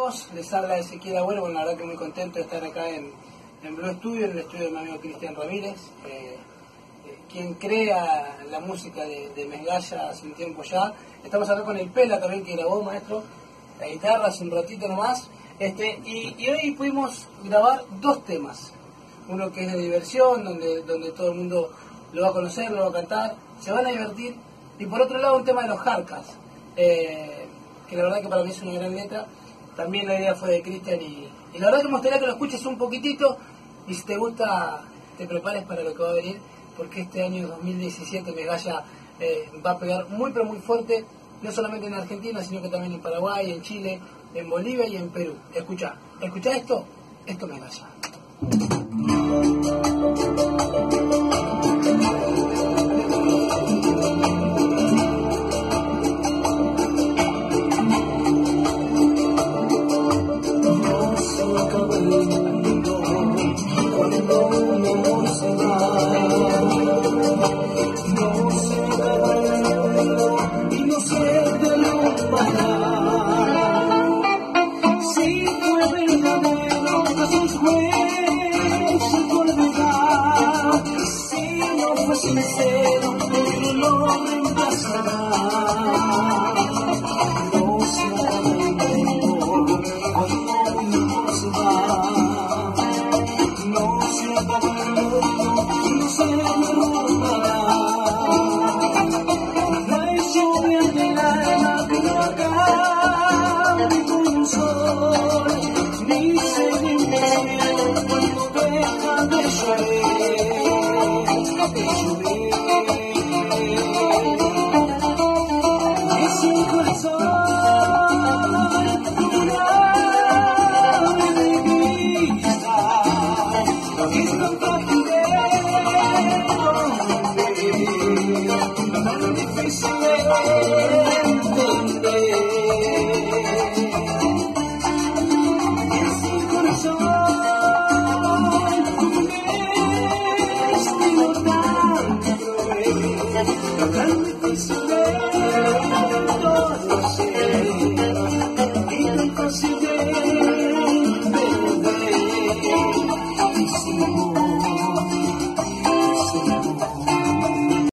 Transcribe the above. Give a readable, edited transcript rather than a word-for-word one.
estamos? Les habla Ezequiel Agüero. Bueno, la verdad que muy contento de estar acá en Blue Studio, en el estudio de mi amigo Cristian Ramírez, quien crea la música de Mesgalla hace un tiempo ya. Estamos acá con el Pela también, que grabó, maestro, la guitarra hace un ratito nomás. Y hoy pudimos grabar dos temas. Uno que es de diversión, donde todo el mundo lo va a conocer, lo va a cantar, se van a divertir. Y por otro lado un tema de los Jarcas, que la verdad que para mí es una gran letra. También la idea fue de Cristian y la verdad que me gustaría que lo escuches un poquitito y si te gusta te prepares para lo que va a venir, porque este año 2017 Mesgalla va a pegar muy pero muy fuerte, no solamente en Argentina, sino que también en Paraguay, en Chile, en Bolivia y en Perú. Escuchá esto Mesgalla. Sincero, pero lo reemplazará. No se acaba el mundo cuando uno se va. No se acaba el mundo y no se derrumbará. La lluvia del alma que no acabe con un sol, ni se limpia cuando deja de llover. Es un corazón una alegría, es tan fácil de entender, tan difícil de ver.